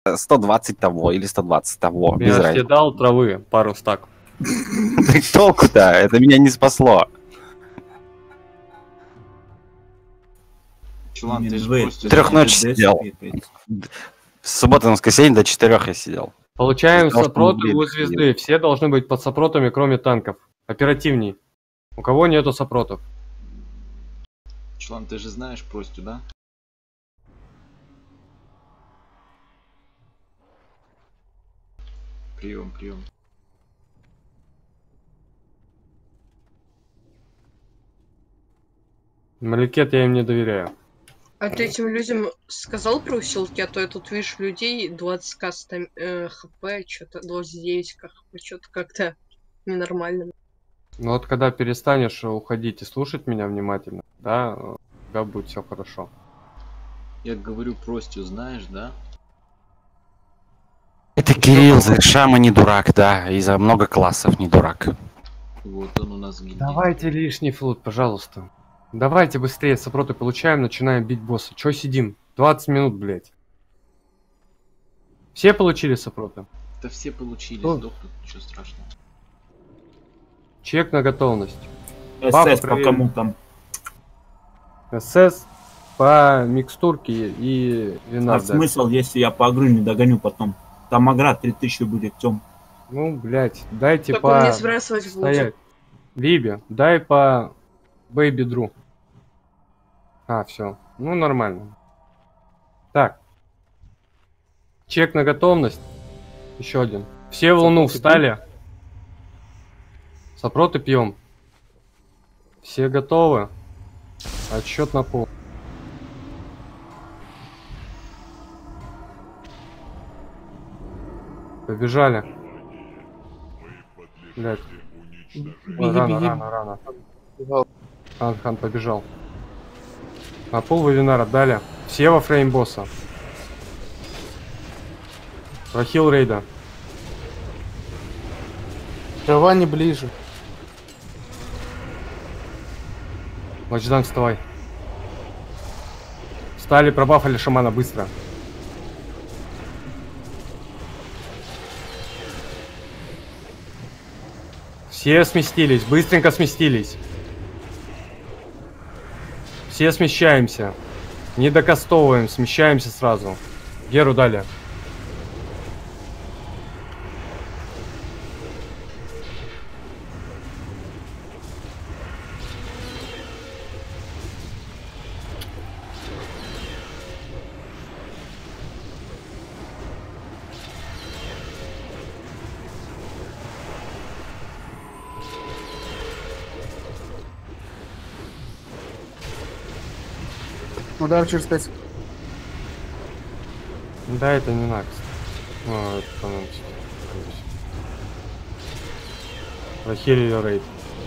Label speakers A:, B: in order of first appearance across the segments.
A: 120 того или 120 того. Без
B: Я
A: разницы.
B: тебе дал травы, пару стак.
A: Толку-то, это меня не спасло.
C: Чувак, ты же просто...
A: 3 ночи сидел. С субботы на воскресенье до 4 я сидел.
B: Получаем
A: Сказал, что
B: сопроты
A: мы
B: у звезды. Все должны быть под сопротами, кроме танков. Оперативней. У кого нету сопротов?
C: Чувак, ты же знаешь Простю, да? Прием, прием.
B: Маликет я им не доверяю.
D: А ты этим людям сказал про усилки? А то я тут вижу людей 20к хп, что-то 29к хп, что-то как-то ненормально.
B: Ну вот когда перестанешь уходить и слушать меня внимательно, да, у тебя будет все хорошо.
C: Я говорю, Простю знаешь, да?
A: Это Кирилл, за Шама не дурак, да, и за много классов не дурак.
C: Вот он у нас в гильдии.
B: Давайте лишний флот, пожалуйста. Давайте быстрее сопроты получаем, начинаем бить босса. Чё сидим? 20 минут, блядь. Все получили сопроты?
C: Да все получили,
B: Что?
C: сдохнут, ничего страшного.
B: Чек на готовность.
E: СС по кому там?
B: СС по микстурке и вина.
E: А смысл, если я по игру не догоню потом? Там агра 3000 будет, Тём.
B: Ну, блядь, дайте
D: Так
B: по...
D: он не сбрасывать в лучше.
B: Стоять. Либи, дай по Бэйби Дру. А, все. Ну, нормально. Так. Чек на готовность. Еще один. Все в луну встали. Сопроты пьем. Все готовы. Отсчет на пол. Побежали. Блять. Рано. Хан, побежал. На пол вебинара дали. Все во фрейм босса. Прохил рейда.
F: Трава не ближе.
B: Лачдан, вставай. Встали, пробафали шамана быстро. Все сместились, быстренько сместились. Все смещаемся. Не докастовываем, смещаемся сразу. Геру дали.
F: Удар через 5.
B: Да, это не Накс. Ну, это, по-моему, прохилили рейд.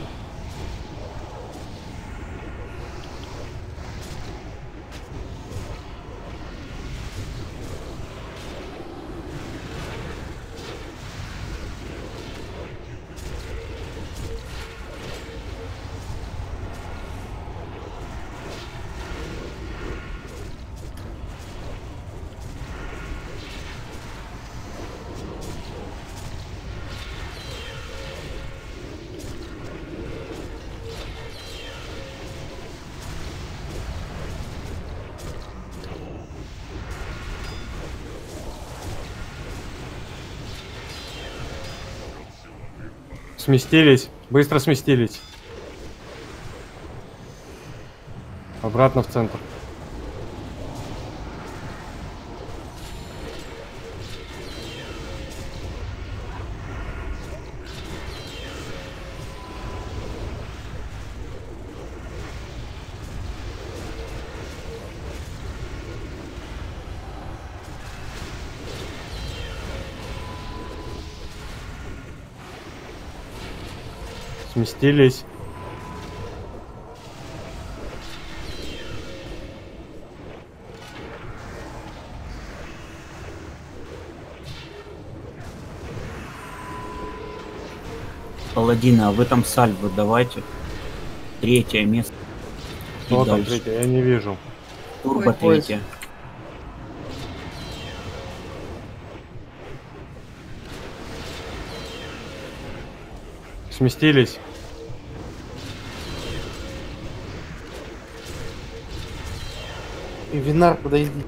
B: Сместились, быстро сместились. Обратно в центр. Сместились.
E: Паладина, а вы там сальвы давайте. 3-е место. И
B: Что там
E: дальше.
B: третье? Я не вижу.
E: Турбо
D: Ой,
E: 3-е.
B: Сместились.
F: И Винар, подойди.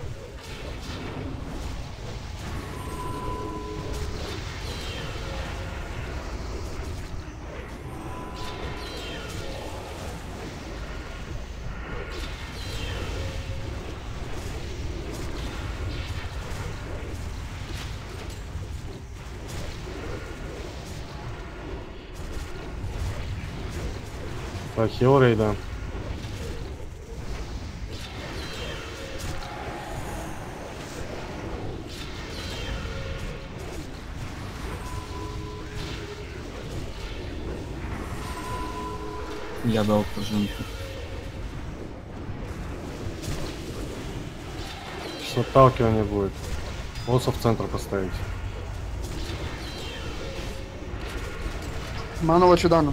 B: Так, Хилрейда.
E: Я дал пружинку.
B: Сейчас отталкивание будет. Босса в центр поставить.
F: Манова Чудану.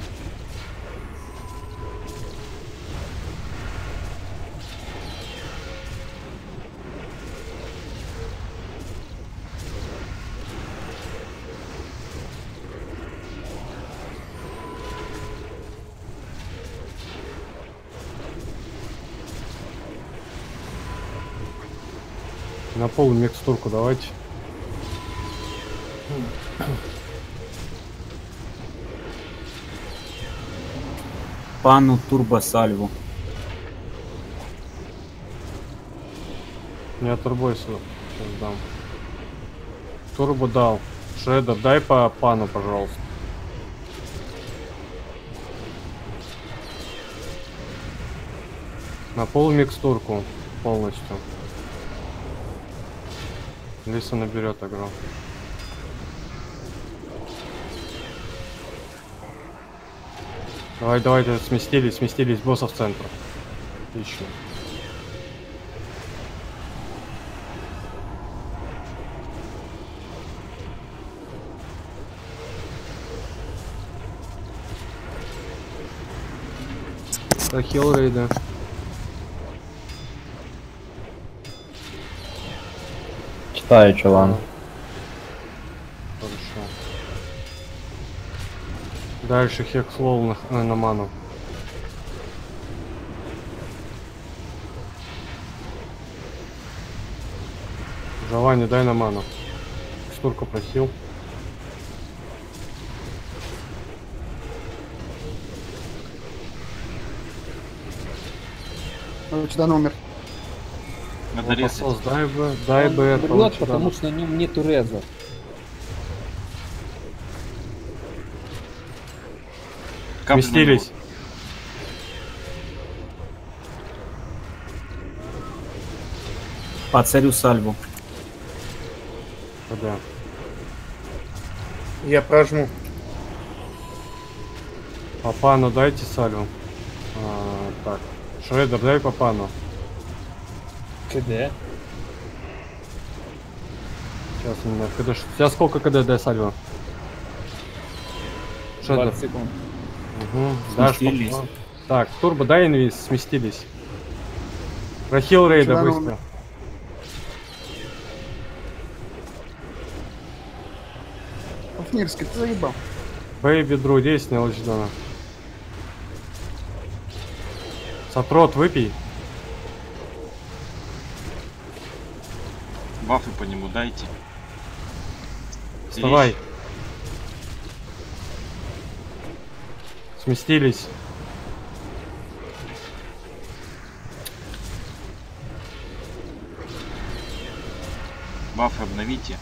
B: На полу микстурку давайте.
E: Пану турбо сальву.
B: Я турбойсу сейчас дам. Турбо дал. Шредер, дай по пану, пожалуйста. На пол микстурку полностью. Лиса наберет агро. Давайте, сместились, босса в центр. Отлично. Так, Хилрейда.
G: Читаю, чулан.
B: Хорошо. Дальше Хекслоу на ману. Жавани, дай на ману. Штурку просил.
F: Чудан умер.
C: Надо резать.
B: Посос, дай бы это.
G: Умрет, потому что на нем нету реза.
C: Капли
B: Сместились.
E: По царю сальву.
B: Да.
F: Я прожму.
B: По пану дайте сальву. Так. Шредер, дай по пану.
G: КД.
B: Сейчас у меня КД. Сейчас сколько КД дай сальву? Шредер.
G: 20 секунд.
B: Угу. Дашь
E: Сместились.
B: по... Так, турбо, дай инвиз, сместились. Прохил рейда
F: Чудан
B: быстро.
F: умер. Пафнирский, ты заебал.
B: Бэйби Дру, 10 не лучдана. Сатрот, выпей.
C: Бафы по нему дайте.
B: Вставай. Сместились.
C: Бафы обновите.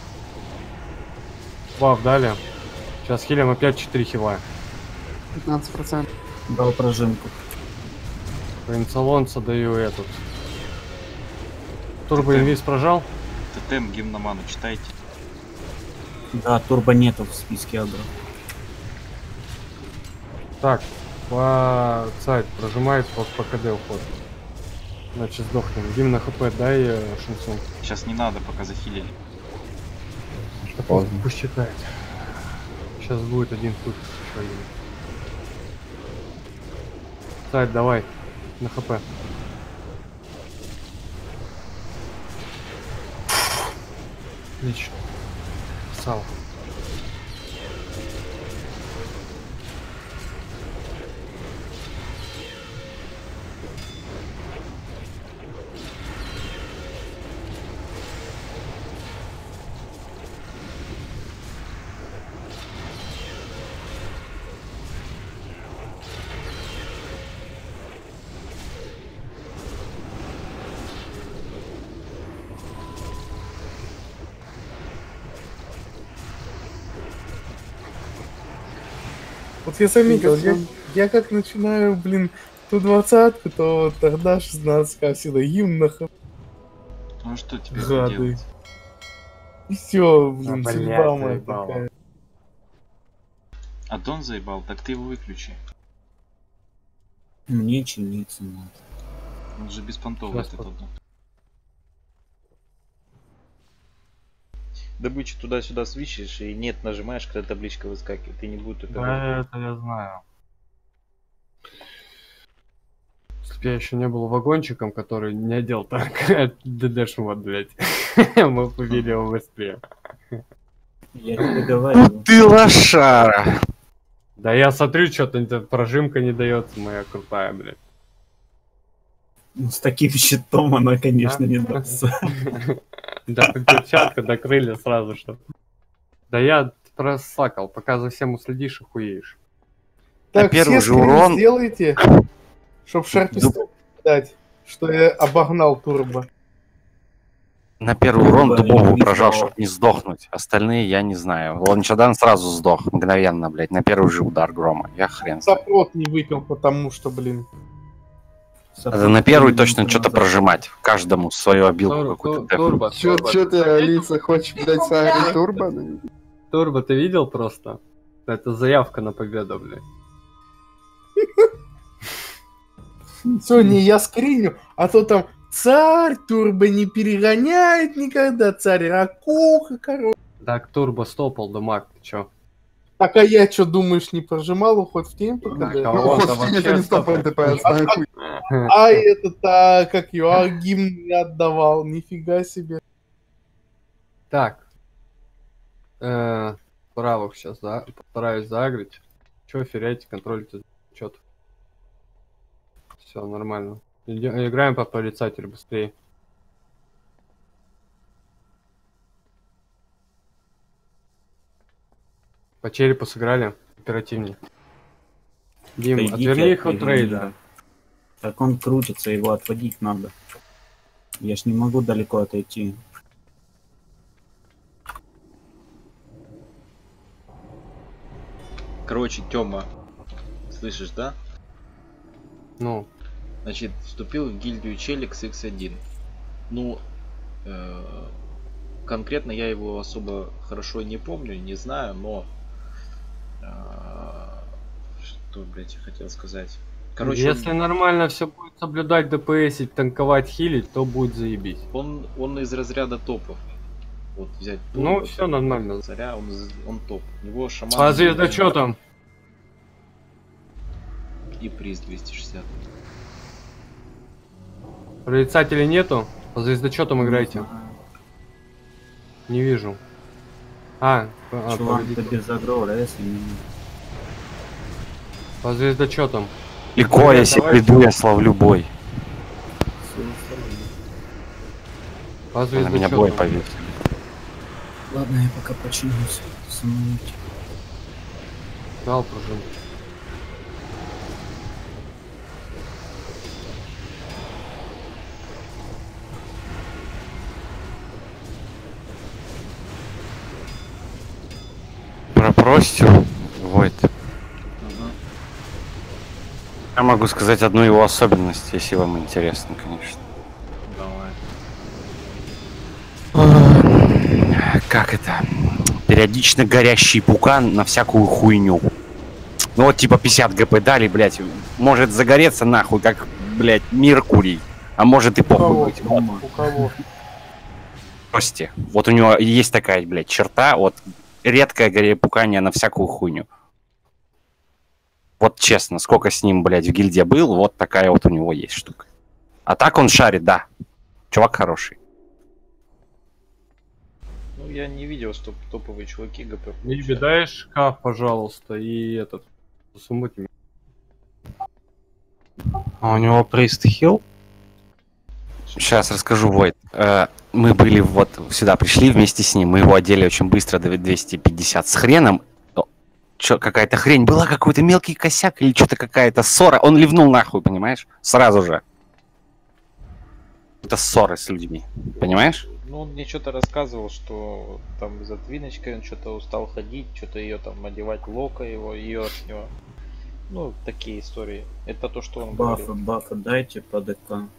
B: Баф дали. Сейчас хилим опять 4 хила.
F: 15%.
E: Дал пружинку.
B: По инсолонца даю этот. Турбо инвиз прожал.
C: Тотем, гимноману читайте.
E: Да, турбо нету в списке агро.
B: Так, по сайт прожимает по КД уход. Значит сдохнем. Дим на хп дай шансу.
C: Сейчас не надо, пока захилили.
G: Поздно.
B: Пусть читает. Сейчас будет один путь. Еще один. Сайт, давай. На хп. Отлично. Сал.
H: Вот я заметил, я как начинаю, блин, ту 20-ку, то вот тогда 16к всегда гимн на хп.
C: Ну что тебе
H: Гады.
C: делать?
H: И все, блин,
B: А, блядь,
H: судьба моя
B: заебало.
H: такая.
C: Аддон заебал, так ты его выключи.
E: Мне чиниться надо.
C: Он же беспонтовый
B: Сейчас
C: этот
B: вот.
C: аддон.
I: Добычу туда-сюда свищешь и нет нажимаешь, когда табличка выскакивает. Ты не будет это.
B: Да, это я знаю. Если бы я еще не был вагончиком, который не одел так ДДшного, блядь, мы побили его быстрее.
E: Я тебе говорю.
A: Ты лошара!
B: Да я смотрю, что-то прожимка не дается моя крутая, блядь.
E: Ну, с таким щитом она, конечно, не дастся.
B: Да, перчатка до крылья сразу что. Да я просакал, пока за всем уследишь, охуеешь.
H: Так,
A: первый
H: все
A: же
H: скрин
A: урон-
H: сделайте, чтоб шарписту дать, что я обогнал турбо.
A: На первый урон
E: Блин,
A: дубову
E: не
A: прожал,
E: знал.
A: чтобы не сдохнуть. Остальные я не знаю. Ланчадан сразу сдох, мгновенно, блядь, на первый же удар грома. Я хрен знаю.
H: Сапрот не выпил, потому что, блин.
A: Надо на первый точно что-то прожимать. Каждому свою обилку какую-то.
B: Турбо,
F: Чё ты, Алиса, хочешь, блядь, сагрить турбо?
B: Турбо, ты видел просто? Это заявка на победу, блядь.
H: Все, не я скриню, а то там царь турбо не перегоняет никогда, царь ракуха, короче.
B: Так, Турбо стопал, да Мак, ты чё?
H: Так, а я что, думаешь, не прожимал уход в тем?
B: Так,
H: когда-
B: а
F: Ну,
B: вот,
F: ход
B: а
F: в тиме
B: вообще
F: это не стопает ДПС, нахуй.
H: А это-то, как его, а гимн не отдавал, нифига себе.
B: Так. Правых сейчас, да, постараюсь загрить. Чё, ферять, контролить что-то. Все, нормально. Играем по порицателю быстрее. По черепу сыграли, оперативнее. Дим,
E: Да идите
B: отверни их
E: от
B: от рейда.
E: Так он крутится, его отводить надо. Я ж не могу далеко отойти.
C: Короче, Тёма, слышишь, да?
B: Ну,
C: Значит, вступил в гильдию Челик с X1. Ну, конкретно я его особо хорошо не помню, не знаю, но... что, блядь, я хотел сказать? Короче,
B: если нормально все будет соблюдать, ДПСить, танковать, хилить, то будет заебись.
C: он из разряда топов. Вот взять...
B: Ну,
C: Турбо,
B: всё нормально.
C: Царя, он топ. У него шаман...
B: А звезда что там?
C: И приз 260.
B: Прорицателей нету? По звездочетам играйте. Не вижу.
E: Чувак, ты
B: погоди.
E: без агро, если не...
B: По звездочетам.
A: Легко, я себе
B: Давай.
A: приду, я славлю бой.
B: По
A: На меня бой
B: звездочетам.
A: повесили.
E: Ладно, я пока починюсь. Самолете.
B: Дал пружину.
A: Про Простю, Войт. Я могу сказать одну его особенность, если вам интересно, конечно.
C: Давай.
A: Как это? Периодично горящий пукан на всякую хуйню. Ну вот типа 50 ГП дали, блядь. Может загореться нахуй, как, блядь, Меркурий. А может и
H: У кого?
A: похуй быть. Вот,
H: У кого?
A: Прости. Вот у него есть такая, блядь, черта, вот редкое пукание на всякую хуйню. Вот честно, сколько с ним, блядь, в гильдии был, вот такая вот у него есть штука. А так он шарит, да. Чувак хороший.
I: Ну, я не видел, что топовые чуваки ГП
B: Не
I: получают.
B: дай шкаф, пожалуйста, и этот. Суммути.
A: А у него прист хил? Сейчас расскажу, Войт. Мы были вот сюда, пришли вместе с ним, мы его одели очень быстро до 250 с хреном. Чё, какая-то хрень была, какой-то мелкий косяк или что-то какая-то ссора. Он ливнул нахуй, понимаешь? Сразу же. Это ссоры с людьми, понимаешь?
I: Ну, он мне что-то рассказывал, что там за Твиночкой он что-то устал ходить, что-то ее там одевать Лока его, ее от него. Ну, такие истории. Это то, что он говорил.
E: Бафы дайте по ДК.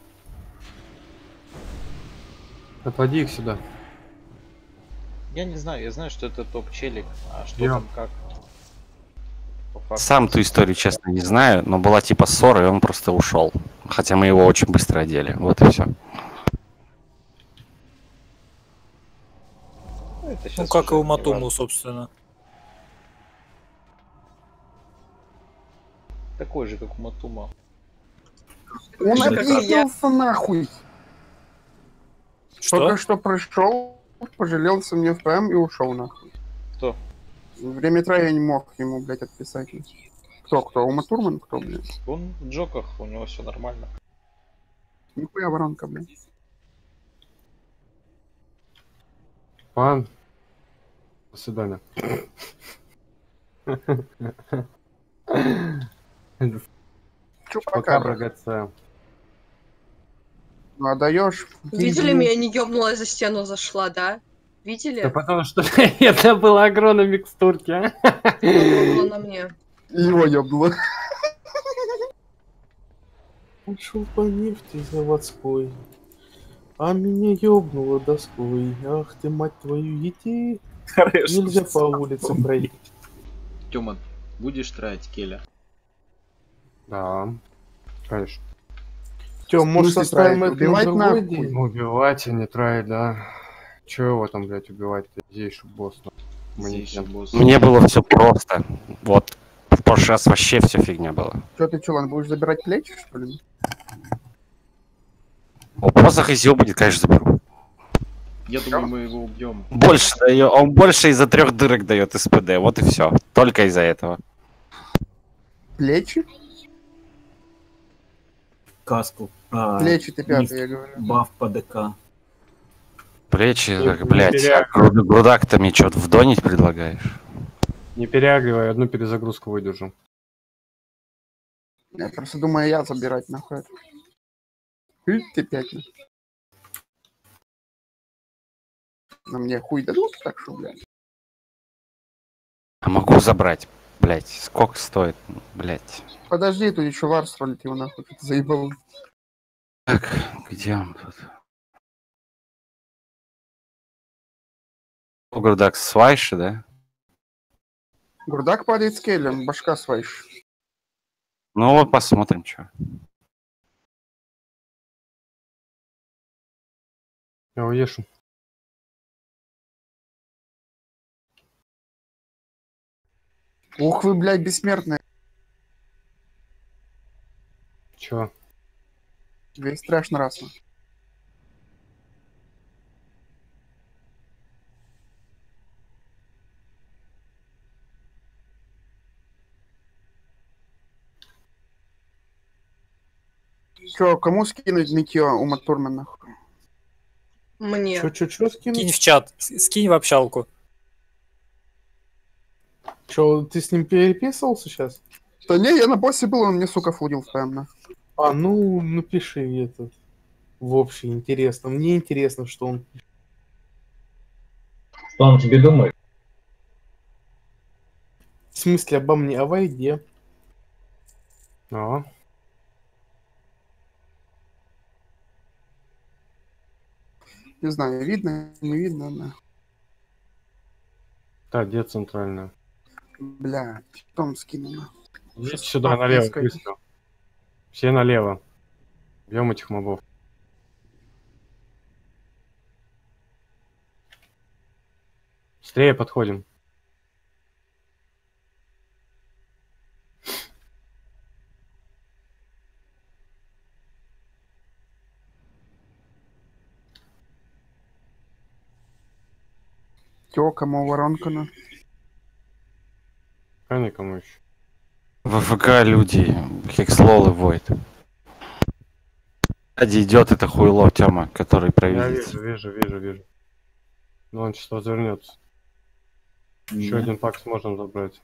B: Отводи их сюда.
I: Я не знаю, я знаю, что это топ-челик, а что
B: Я.
I: там как. По факту.
A: Сам ту историю, честно, не знаю, но была типа ссора, и он просто ушел. Хотя мы его очень быстро одели. Вот и все.
I: Это
J: Ну,
I: щас
J: как
I: уже
J: и у
I: не
J: Матуму,
I: важно.
J: собственно.
I: Такой же, как у Матума.
F: Он
D: Как и я.
F: обиделся нахуй.
J: Что?
F: Только что пришел, пожалелся мне в ПМ и ушел нахуй.
I: Кто?
F: Время тра я не мог ему, блядь, отписать. Кто? Ума Турман? Кто, блядь?
I: Он в джоках, у него все нормально.
F: Нихуя воронка, блядь.
B: Пан. До свидания. Пока,
F: Чупакабра.
B: БГЦ.
F: Ну, отдаешь.
D: Видели, меня не ёбнула, я за стену зашла, да? Видели?
B: Да потому что это было агро на микстурке, а?
D: Было на мне.
F: Его ёбнуло.
H: Ушел по нефти заводской, а меня ёбнуло доской. Ах ты, мать твою, идти. Нельзя по улице пройти.
C: Тёма, будешь тратить Келя?
B: Да. Конечно.
H: Тём, может,
F: смысле
H: составим
F: троить?
H: это на
F: Убивать
H: другой
F: нахуй?
H: день?
B: Убивать, а не троить, да. Чё его там, блядь, убивать-то? Здесь босс.
C: Здесь же босс.
A: Мне было все просто. Вот. В прошлый раз вообще все фигня была.
F: Чё ты, чулан, будешь забирать плечи, что ли?
A: У посох из его будет, конечно, заберу.
C: Я думаю, мы его убьем.
A: Больше дает, он больше из-за 3 дырок дает СПД, вот и все. Только из-за этого.
F: Плечи?
E: Каску.
F: Плечи ты
E: миф,
F: пятый, я говорю.
E: Баф по ДК.
A: Плечи,
B: Не
A: блядь,
B: переаг-
A: грудак-то мне что, вдонить предлагаешь?
B: Не переагривай, одну перезагрузку выдержу.
F: Я просто думаю, я забирать нахуй. Ты пятый. На мне хуй дадут, так что, блядь.
A: А могу забрать, блядь, сколько стоит, блядь.
F: Подожди, тут еще Ларс ролит его нахуй, ты заебал.
A: Так, где он тут? Грудак свайши, да?
F: Грудак падает с Келем, башка свайш.
A: Ну вот посмотрим, что.
B: Я уешу.
F: Ух вы, блядь, бессмертные.
B: Чё?
F: Тебе страшно раз. Чё, кому скинуть нытье у Матурмана?
D: Мне.
H: Чё скинуть?
J: Кинь в чат, скинь в общалку.
H: Чё, ты с ним переписывался сейчас?
F: Да не, я на боссе был, он мне, сука, флудил в ПМ.
H: А, ну, напиши этот. В общем, интересно. Мне интересно, что он...
G: Что он тебе думает?
H: В смысле, обо мне, о войде.
B: А?
F: Не знаю, видно, не видно, да.
B: Да, где центральная?
F: Блядь, потом скину. нахуй.
B: Идите
F: Сейчас
B: сюда,
F: папа
B: налево,
F: искать.
B: быстро. Все налево. Бьем этих мобов. Быстрее подходим.
F: Чё, кому воронка на?
B: А никому еще.
A: В ФК люди, Хекслол и Войд. Сзади идет это хуйло Тёма, который
B: Я
A: провидит.
B: вижу. Ну он сейчас развернется. Еще один пак сможем забрать.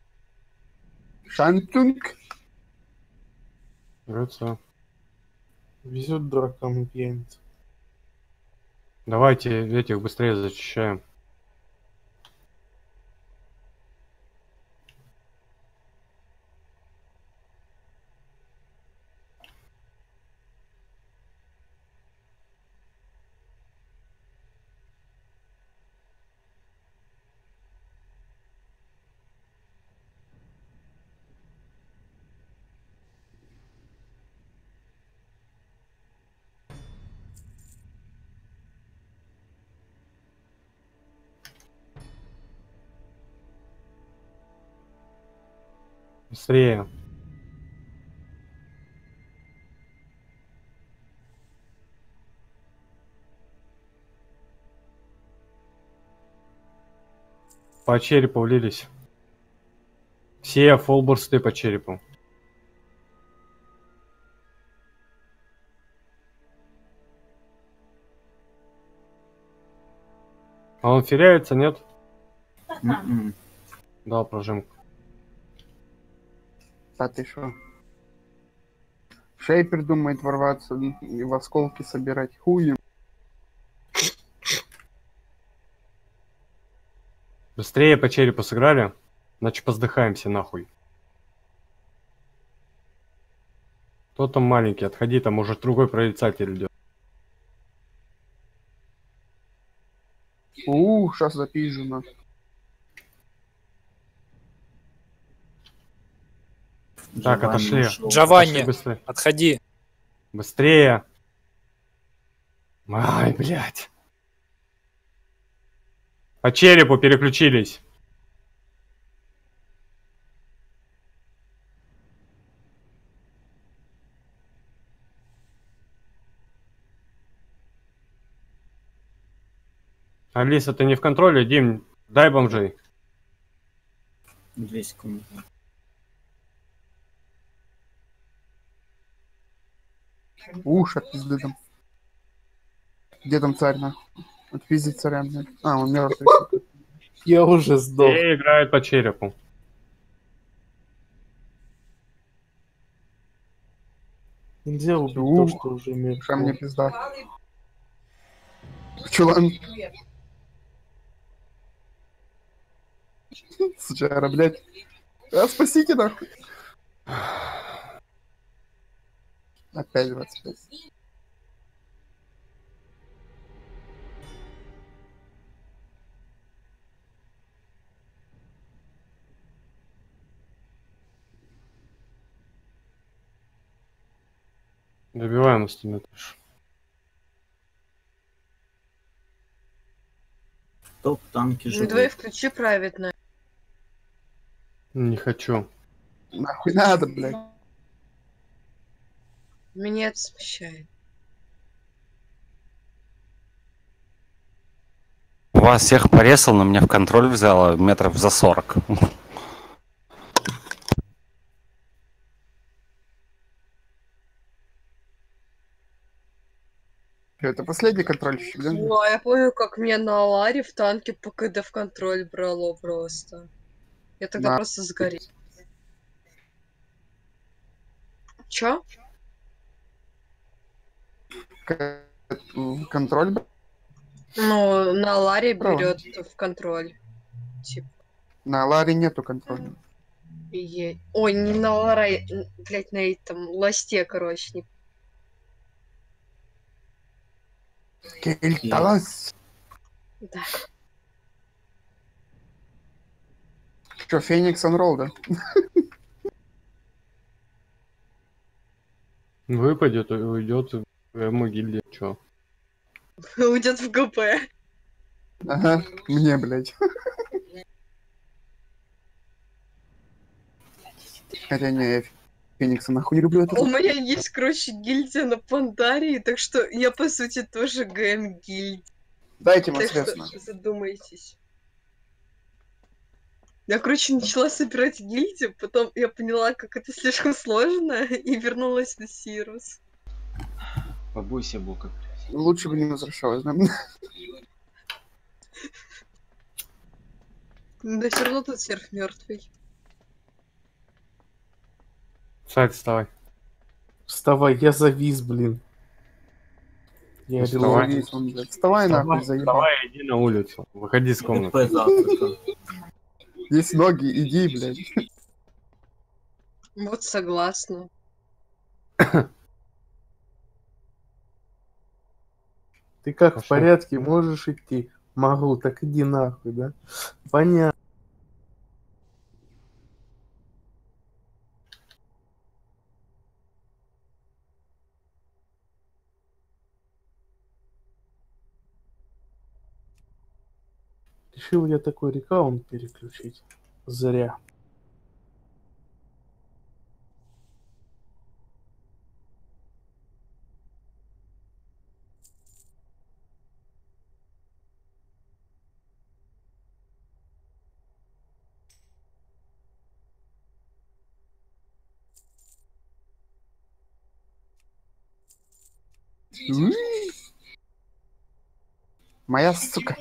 F: Шантунг.
B: ГЦ.
H: Везет дуракам и пьяниц.
B: Давайте этих быстрее зачищаем. Быстрее. По черепу влились. Все фолбурсты по черепу. А он феряется, нет? Дал прожимку.
F: А ты шо? Шейпер думает ворваться и в осколки собирать. Хуем.
B: Быстрее по черепу сыграли, иначе поздыхаемся нахуй. Кто там маленький? Отходи, там уже другой прорицатель идет.
F: Сейчас запизжу на.
B: Так, отошли.
J: Джованни,
B: Отошли быстрее.
J: отходи.
B: Быстрее. Ай, блядь. По черепу переключились. Алиса, ты не в контроле? Дим, дай бомжей.
E: 2 секунды.
F: От пизды там. Где там царь, нахуй? Отпиздить царя, блядь. А, он мертвый.
H: Я уже сдох.
B: Все играют по черепу.
H: Нельзя убить то, что уже мертво.
F: Ша мне пизда. Чулан. Сучара, блядь. Спасите, нахуй. Опять 25.
B: Добиваем остальных.
E: Топ танки
D: Ну,
E: живут.
D: давай включи праведное.
B: Не хочу.
F: Нахуй надо, блядь.
D: Меня это смущает.
A: Вас всех порезал, но меня в контроль взяло метров за 40.
F: Это последний контрольщик, да?
D: Ну, а я помню, как меня на Аларе в танке по КД в контроль брало просто. Я тогда
F: Да.
D: просто сгорел. Чё?
F: Контроль?
D: Ну, на Аларе
F: Правда.
D: берет в контроль. Типа.
F: На Ларе нету контроля.
D: Ой, не на Аларе, блять, на этом ласте, короче.
F: Кельталас.
D: Да.
F: Что, Феникс Анролл, да?
B: Выпадет и уйдет в могиле. Чё?
D: Уйдет в ГП.
F: Ага, мне, блядь. Хотя не, я Феникса нахуй не люблю.
D: У меня есть, короче, гильдия на Пандарии, так что я, по сути, тоже ГМ гильдия.
F: Дайте ему
D: Так что
F: средства.
D: задумайтесь. Я, короче, начала собирать гильдию, потом я поняла, как это слишком сложно, и вернулась на Сирус.
C: Побойся Бога.
F: Лучше бы не возвращалась, да?
D: Да все равно тут сверхмертвый.
B: Сайт, вставай.
H: Вставай, я завис, блин. Я
B: Вставай.
F: Ловись, он, блядь. Вставай нахуй, заебал.
B: Вставай, иди на улицу. Выходи с комнаты.
E: ХП завтра.
F: Есть ноги, иди, блядь.
D: Вот согласна.
H: Ты как, в
B: Пошли.
H: порядке, можешь идти? Могу, так иди нахуй, да? Понятно. Решил я такой рекаунт переключить. Зря.
F: Моя сука.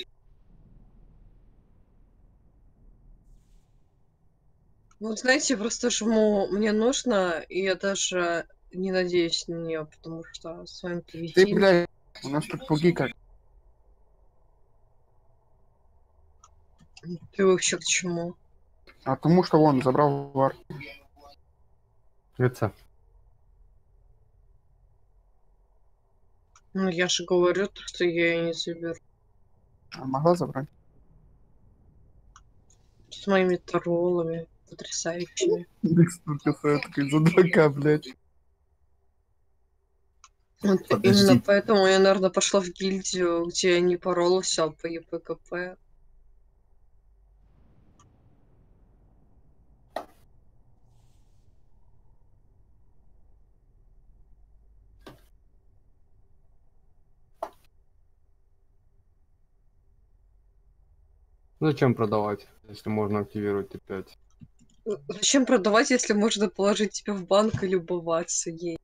D: Вот знаете, просто жму, мне нужно, и я даже не надеюсь на нее, потому что своим
F: Ты,
D: поведением...
F: блядь, у нас тут пуги как.
D: Ты вообще к чему?
F: А потому что он забрал вар.
B: Это.
D: Ну, я же говорю, что я ее не заберу.
F: А могла забрать?
D: С моими троллами потрясающими.
F: Декстур касает такой за 2К, блядь.
D: Вот
E: Подожди.
D: именно поэтому я, наверное, пошла в гильдию, где я не поролась, а по ЕПКП.
B: Зачем продавать, если можно активировать Т5?
D: Зачем продавать, если можно положить тебе в банк и любоваться ей?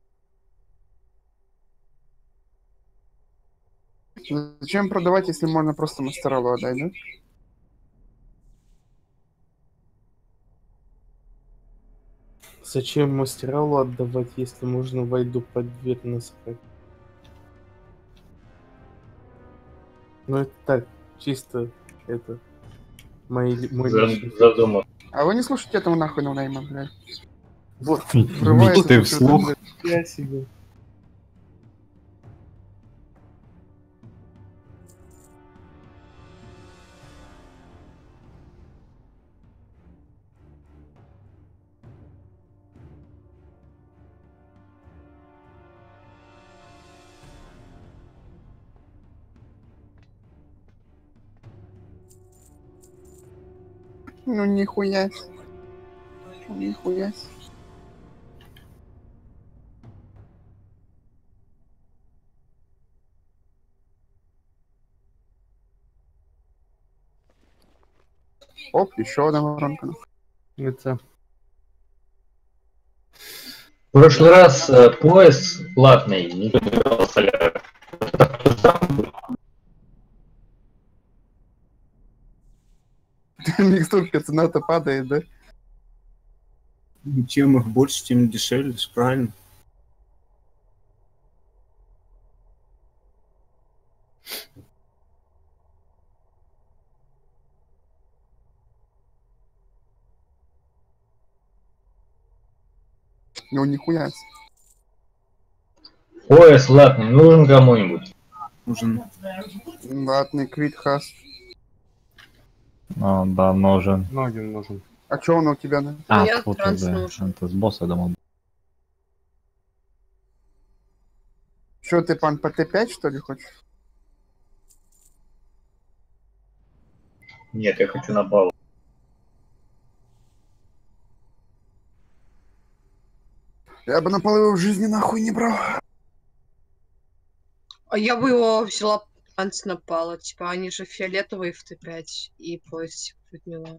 F: Зачем продавать, если можно просто мастералу отдать, да?
H: Зачем мастералу отдавать, если можно войду под дверь насрать? Ну это так, чисто это мой личный.
G: Задумал.
F: А вы не слушайте этого нахуй ноунейма, блядь.
H: Вот,
F: Врывается
A: Мечты
F: тут что-то,
A: вслух.
F: блядь.
H: я себе.
F: Ну нихуя. Нихуя. Оп, еще одна воронка.
B: Это.
G: В прошлый раз пояс платный не добивал соляра.
F: Микстурка, цена-то падает, да?
E: Чем их больше, тем дешевле, всё правильно.
F: Ну нихуя.
G: Пояс латный нужен кому-нибудь?
E: Нужен.
F: Ладно, крит хас.
J: Да, нужен.
B: Многим нужен.
F: А чё он у тебя? На?
J: А,
D: Мне
J: тут
D: транс
J: уже.
D: нужен.
J: Это с босса, думал.
F: Чё ты, пан, по Т5, что ли, хочешь?
G: Нет, я хочу на бал.
F: Я бы на половину в жизни нахуй не брал.
D: А я бы его взяла танц напала. Типа, они же фиолетовые в Т5 и пояс подняла.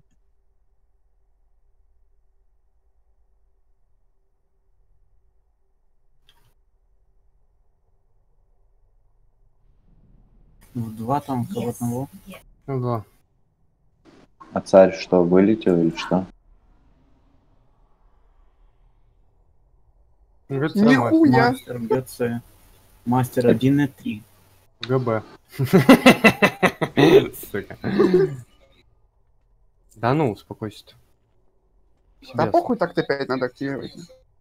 E: В 2 танка в одного.
B: Ну да.
K: А царь что, вылетел или что?
B: ГЦ,
F: Нихуя.
E: Мастер ГЦ. Мастер 1.3.
B: ГБ. Сука. Да ну, успокойся.
F: Да похуй, так Т5 надо активировать.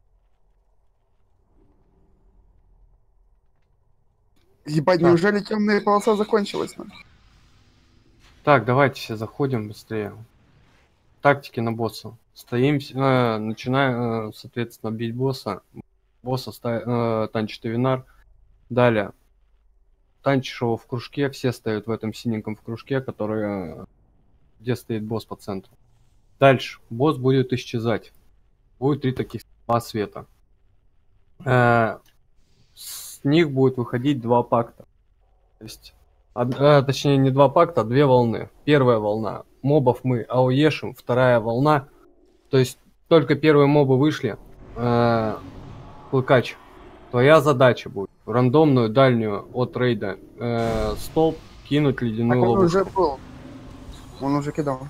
F: Ебать,
B: Так.
F: неужели темная полоса закончилась?
B: Так, давайте все заходим быстрее. Тактики на босса. Стоимся, начинаем, соответственно, бить босса. Босса танчит Эвинар. Далее. Танчишь его в кружке. Все стоят в этом синеньком в кружке, который, где стоит босс по центру. Дальше. Босс будет исчезать. Будет 3 таких света. С них будет выходить 2 пакта. То есть, точнее, не 2 пакта, а 2 волны. Первая волна. Мобов мы ауешим. Вторая волна. То есть, только первые мобы вышли. Клыкач. Твоя задача будет в рандомную дальнюю от рейда столб кинуть ледяную
F: Так он
B: ловушку.
F: уже был. Он уже кидал.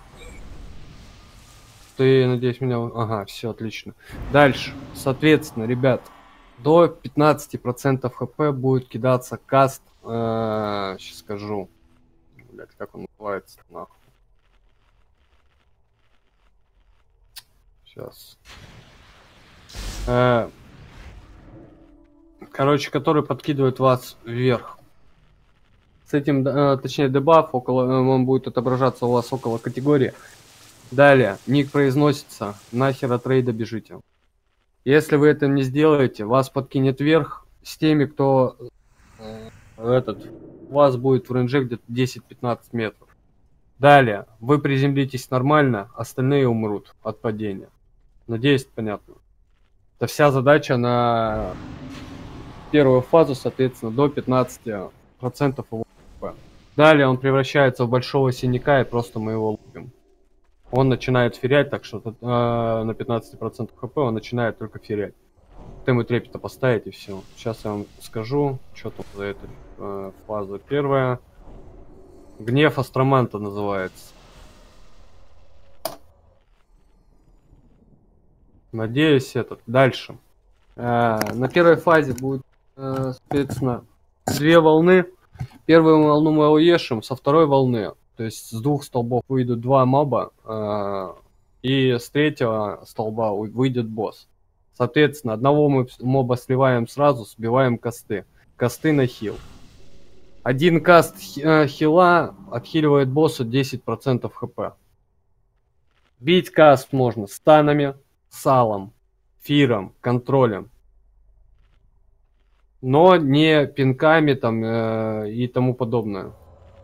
B: Ты, надеюсь, меня... Ага, все, отлично. Дальше. Соответственно, ребят, до 15% хп будет кидаться каст. Сейчас скажу. Блять, как он называется, нахуй. Сейчас. Короче, который подкидывает вас вверх. С этим, точнее, дебаф, он будет отображаться у вас около категории. Далее, ник произносится, нахер от рейда бежите. Если вы это не сделаете, вас подкинет вверх с теми, кто у вас будет в рейнже где-то 10-15 метров. Далее, вы приземлитесь нормально, остальные умрут от падения. Надеюсь, понятно. Это вся задача на первую фазу, соответственно, до 15% его хп. Далее он превращается в большого синяка, и просто мы его лупим. Он начинает ферять, так что на 15% хп он начинает только ферять. Тему трепета поставить и все. Сейчас я вам скажу, что там за эту фазу. Первая. Гнев Астроманта называется. Надеюсь, этот. Дальше. На первой фазе будет, соответственно, 2 волны. Первую волну мы уешим, со второй волны. То есть с 2 столбов выйдут 2 моба, и с 3-го столба выйдет босс. Соответственно, одного моба сливаем сразу, сбиваем касты. Касты на хил. Один каст хила отхиливает боссу 10% хп. Бить каст можно станами, салом, фиром, контролем. Но не пинками там и тому подобное.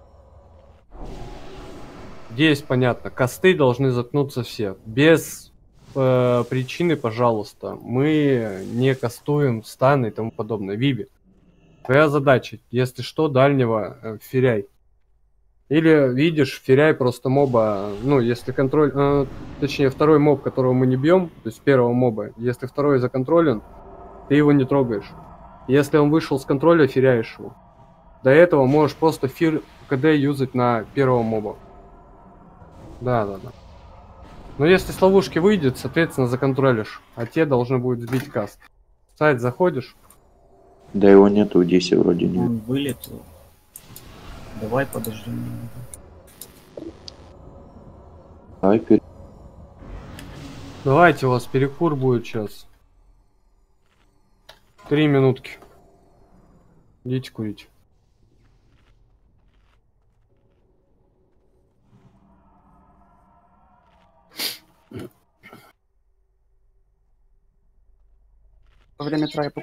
B: Здесь понятно, касты должны заткнуться все. Без причины, пожалуйста, мы не кастуем станы и тому подобное. Виби, твоя задача, если что, дальнего феряй. Или видишь, феряй просто моба, ну, если контроль, точнее, второй моб, которого мы не бьем, то есть первого моба, если второй законтролен, ты его не трогаешь. Если он вышел с контроля, феряешь его. До этого можешь просто фир КД юзать на первого моба. Да. Но если с ловушки выйдет, соответственно, законтролишь. А те должны будут сбить каст. В сайт заходишь.
K: Да его нету, в 10 вроде нет.
E: Он вылетел. Давай подождем.
B: Давайте, у вас перекур будет сейчас. 3 минутки. Идите курить.
F: Во время трайпа.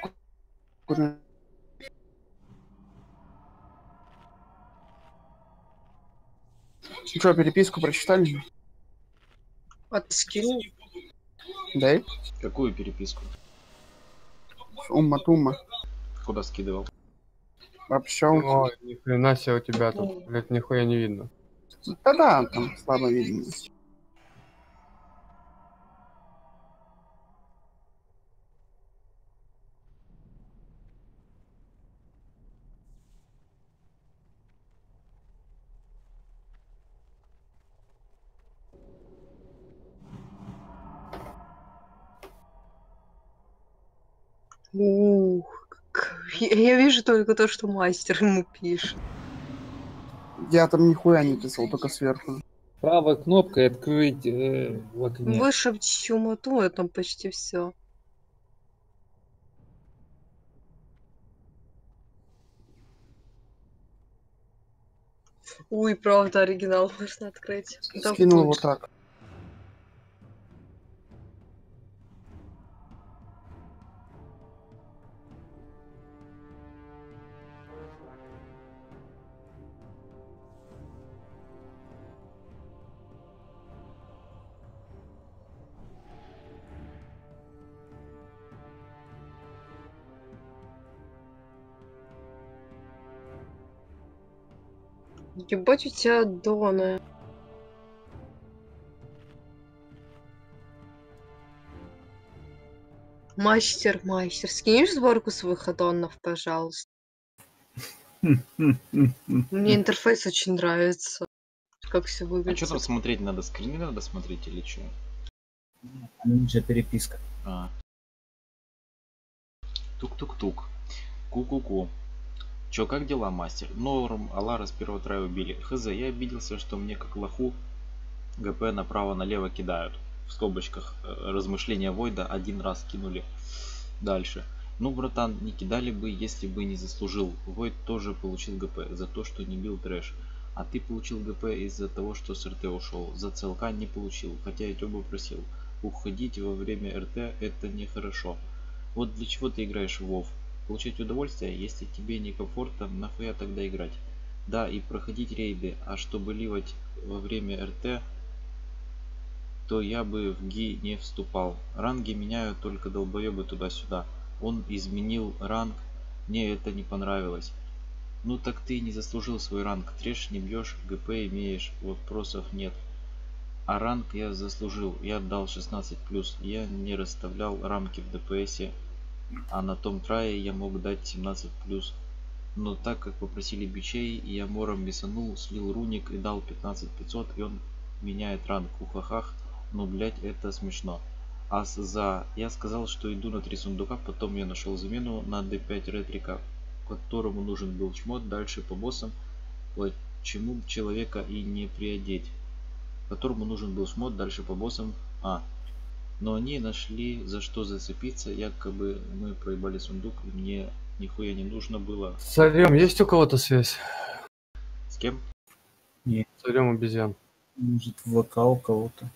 F: Что, переписку прочитали?
D: Скинул.
F: Да?
C: Какую переписку?
F: Умма-тумма.
C: Куда скидывал?
F: Общался.
B: Ой, ни хрена себе у тебя тут, блядь, нихуя не видно.
F: Да, там слабо видно.
D: Ух, какой Я вижу только то, что мастер ему пишет.
F: Я там нихуя не писал, только сверху.
L: Правой кнопкой открыть в окне.
D: Выше чумоту, это там почти все. Ой, правда, оригинал можно открыть. Да
F: Скинул его
D: точно.
F: так.
D: Ебать у тебя доны. Мастер, скинешь сборку своих аддонов, пожалуйста? Мне интерфейс очень нравится, как все
C: А
D: выглядит.
C: что там смотреть надо? Скрины надо смотреть или что?
E: Ниже переписка.
C: А. Тук-тук-тук. Ку-ку-ку. Чё, как дела, мастер? Норм, Алара с первого трая убили. Хз, я обиделся, что мне как лоху ГП направо-налево кидают. В скобочках размышления Войда один раз кинули. Дальше. Ну, братан, не кидали бы, если бы не заслужил. Войд тоже получил ГП за то, что не бил трэш. А ты получил ГП из-за того, что с РТ ушел. За ЦЛК не получил, хотя я тебя просил. Уходить во время РТ это нехорошо. Вот для чего ты играешь в WoW? Получать удовольствие, если тебе некомфортно, нахуя тогда играть? Да, и проходить рейды, а чтобы ливать во время РТ, то я бы в ГИ не вступал. Ранги меняют только долбоебы туда-сюда. Он изменил ранг, мне это не понравилось. Ну так ты не заслужил свой ранг, трэш не бьешь, ГП имеешь, вопросов нет. А ранг я заслужил, я отдал 16+, я не расставлял рамки в ДПСе, а на том трае я мог дать 17+. Но так как попросили бичей, я мором бесанул, слил руник и дал 15500, и он меняет ранг. Ухахах, ну блять, это смешно. Я сказал, что иду на 3 сундука, потом я нашел замену на D5 ретрика, которому нужен был чмот, дальше по боссам, почему человека и не приодеть, которому нужен был шмот, дальше по боссам, но они нашли за что зацепиться, якобы мы проебали сундук, и мне нихуя не нужно было.
B: Царем, есть у кого-то связь?
C: С кем?
E: Нет.
B: Царем обезьян.
E: Может, в ВК у кого-то.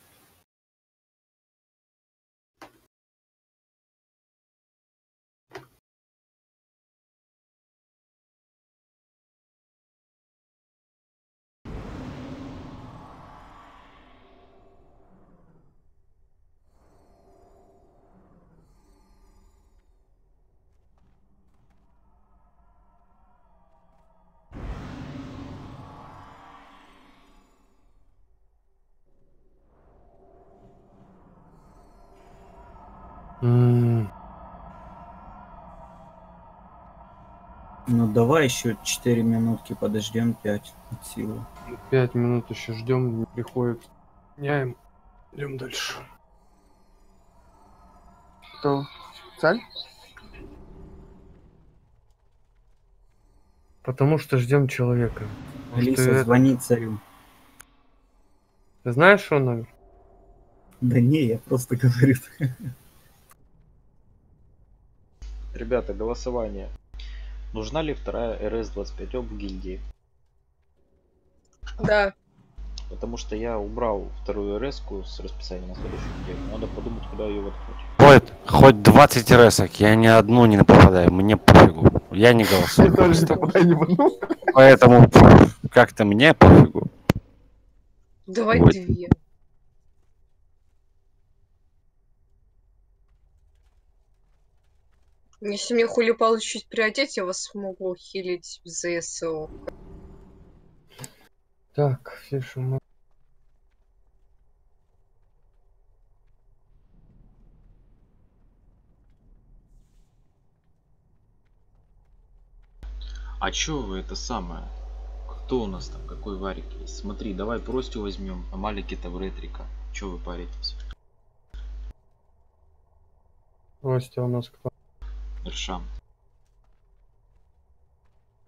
E: Ну давай еще 4 минутки подождем, 5 от силы.
B: 5 минут еще ждем, не приходит. Меняем. Идем дальше.
F: Кто? Царь?
B: Потому что ждем человека.
E: Алиса, звони царю.
B: Ты знаешь, что он номер?
E: Да не, я просто говорю.
I: Ребята, голосование. Нужна ли вторая РС-25 в гильдии?
D: Да.
I: Потому что я убрал вторую РС-ку с расписания на следующую неделю. Надо подумать, куда ее воткнуть.
A: Войд, хоть 20 РСок, я ни одну не попадаю, мне пофигу. Я не голосую. Поэтому как-то мне пофигу.
D: Давай
A: Вот.
D: 2. Если мне Хули Палыч чуть приодеть, я вас смогу хилить в ЗСО.
B: Так, фишу.
C: А чё вы это самое? Кто у нас там? Какой варик есть? Смотри, давай Простю возьмем, а Малики-то в ретрика. Чё вы паритесь?
B: Ростя у нас кто?
C: Эршан.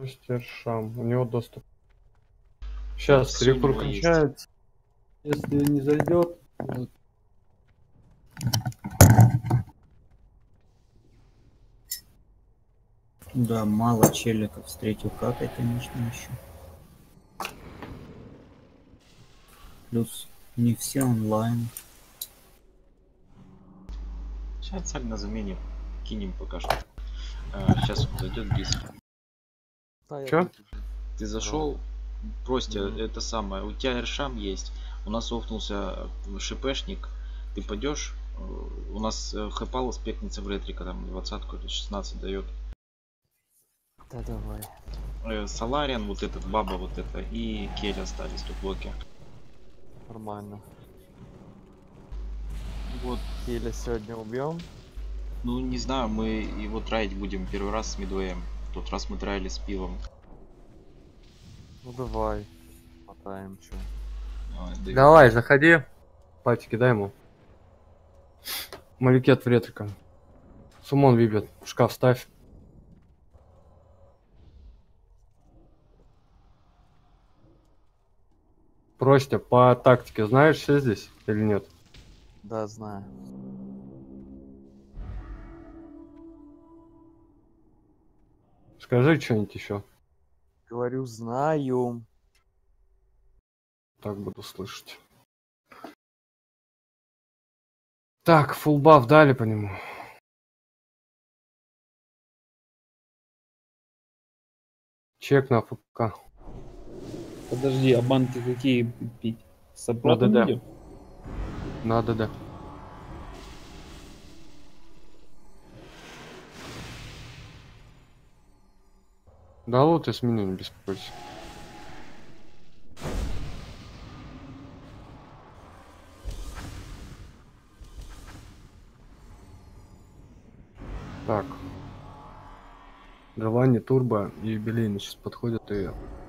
B: Мастер Шам. У него доступ. Сейчас
C: Все у
B: перекур
C: него есть.
B: кончается.
L: Если не зайдет, вот,
E: Да, мало челиков с третьей картой, конечно, еще. Плюс не все онлайн.
C: Сейчас царь на замене кинем пока что. Сейчас он зайдет без.
B: Чё?
C: Ты зашел, просто это самое, у тебя Эршам есть, у нас офнулся ШПшник, ты пойдешь, у нас хэпал спекнется в ретрика, там 20-ку или 16 дает.
J: Да давай.
C: Салариан, вот этот, баба вот это, и Кель остались тут блоки.
M: Нормально.
C: Вот.
M: Или сегодня убьем?
C: Ну не знаю, мы его траить будем первый раз с Мидвеем. В тот раз мы траили с пивом.
M: Ну давай. Мотаем, чё.
B: Давай, заходи. Патики дай ему. Маликет в ретрика. Сумон вибет. В шкаф ставь. Простя, по тактике знаешь все здесь или нет?
M: Да, знаю.
B: Скажи что-нибудь еще.
M: Говорю, знаю.
B: Так буду слышать. Так, фулл баф дали по нему. Чек на АФК.
L: подожди, а банки какие пить? С
B: На
L: оплатом
B: ДД.
L: идёт?
B: На ДД. Да вот я сменю, не беспокойся. Так. Древани, турбо и юбилейный сейчас подходят и...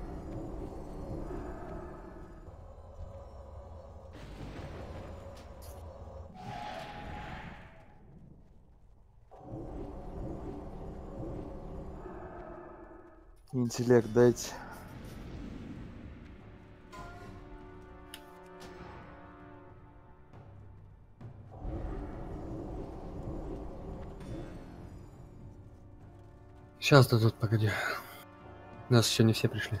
M: Интеллект дайте.
B: Сейчас дадут, погоди. У нас еще не все пришли.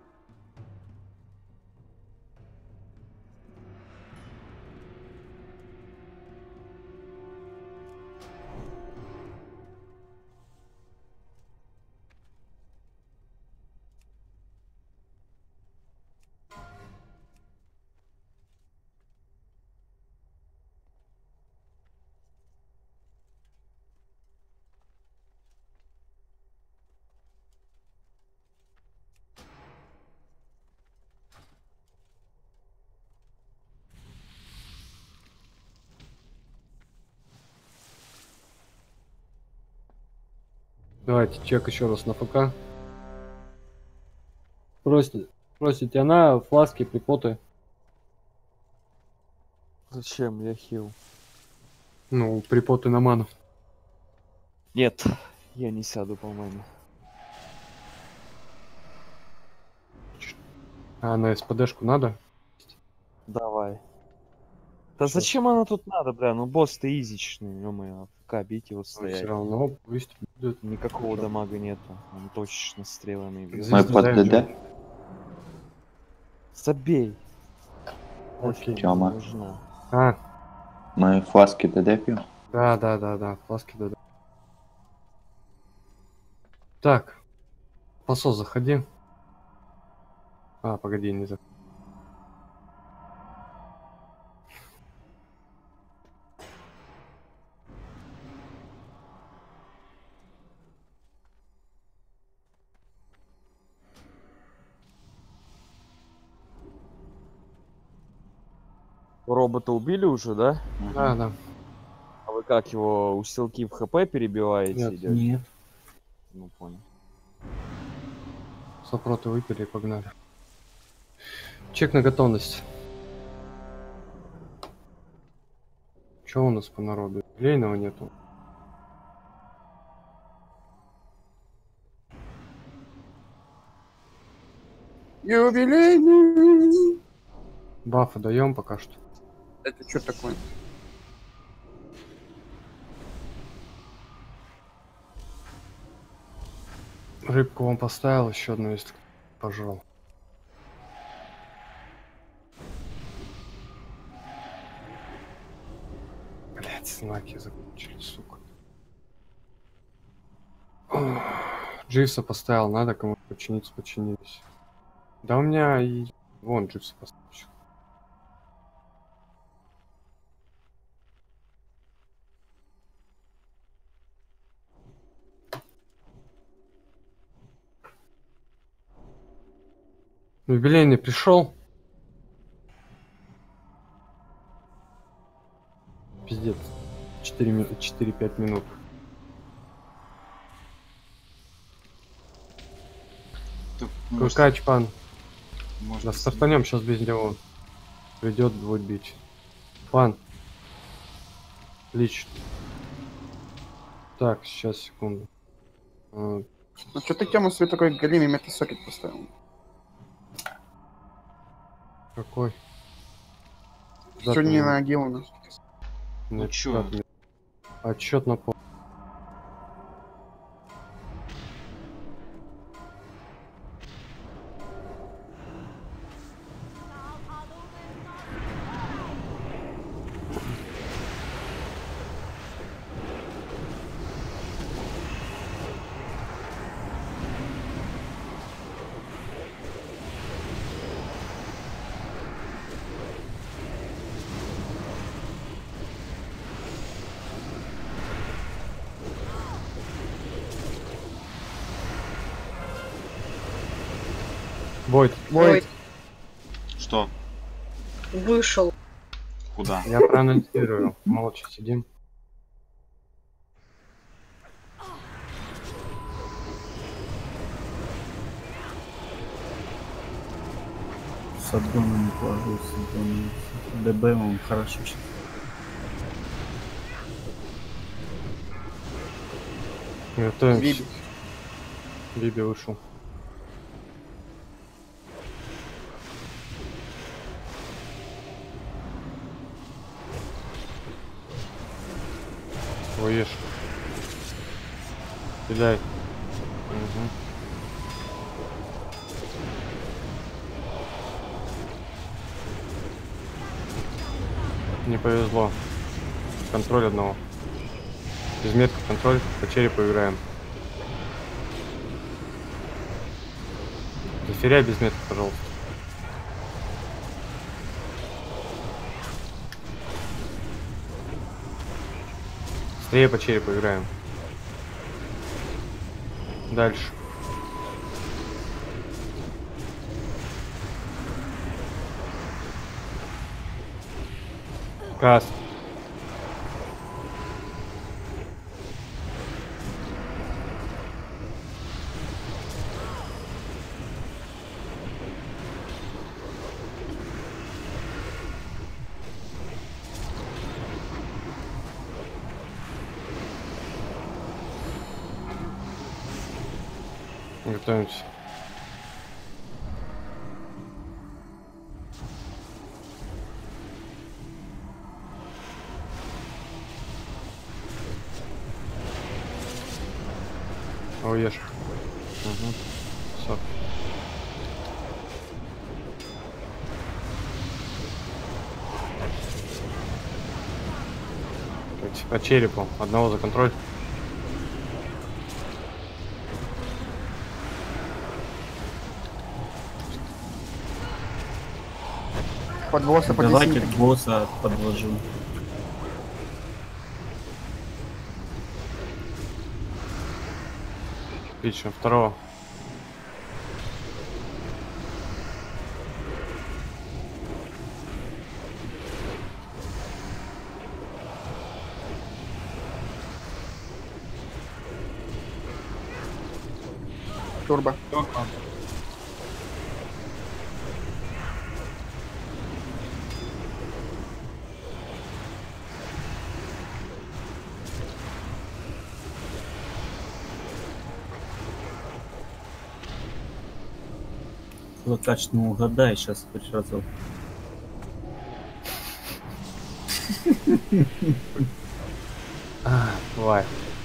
B: Давайте, чек еще раз на ФК. Просите она, фласки, припоты.
M: Зачем? Я хил.
B: Ну, припоты на ману.
M: Нет, я не сяду, по-моему.
B: А на СПДшку надо?
M: Давай. Да зачем она тут надо, бля? Ну босс-то изичный, ё-моё, АФК бить его стоять.
B: Все равно пусть будет.
M: Никакого дамага нету. Он точечно стрелами бьет.
K: Мы под ДД.
M: Забей.
B: Окей.
K: Тёма.
M: Нужна.
B: А,
K: Мы фласки ДД пьем.
B: да, фласки да. Так. Посол, заходи. А, погоди, не заходи.
M: Робота убили уже, да?
B: Да.
M: А вы как его у силки в ХП перебиваете?
B: Нет.
M: идёте?
E: Нет.
M: Ну понял.
B: Сопроты выпили и погнали. Чек на готовность. Что у нас по народу? Лейного нету.
F: Юбилейный.
B: Бафы даем пока что.
F: Это что такое?
B: Рыбку вам поставил, еще одну есть. Пожалуй. Блять, знаки закончились, сука. Дживса поставил, надо кому починиться, починились. Да у меня и... Вон Дживса поставил. Юбилейный пришел. Пиздец. 4-5 минут. Кач, пан. Да стартанем сейчас без него. Придет, будет бить. Пан. Лично. Так, сейчас, секунду.
F: Ну что ты тему себе такой голимый метасокет поставил?
B: Какой?
F: Что не на Геона?
C: Ну чё?
B: Отчет на пол. Войд.
D: Войд.
C: Что?
D: Вышел.
C: Куда?
B: Я проанонсирую. Молча сидим.
E: С аддоном не положил, с аддоном. ДБ он хорошо сейчас.
B: Готовимся. Биби вышел. Ешь. Кидай. Угу. Не повезло. Контроль одного. Без метки контроль. По черепу играем. Заферяй без метки, пожалуйста. Быстрее по черепу играем. Дальше. Каст. Готовимся. Ешь. Угу. Все. По черепу. Одного за контроль.
F: Под босса, под
E: давайте босса подложу.
B: Отлично, второго.
F: Турбо.
E: Лукач, ну угадай сейчас хоть разок.
B: Давай.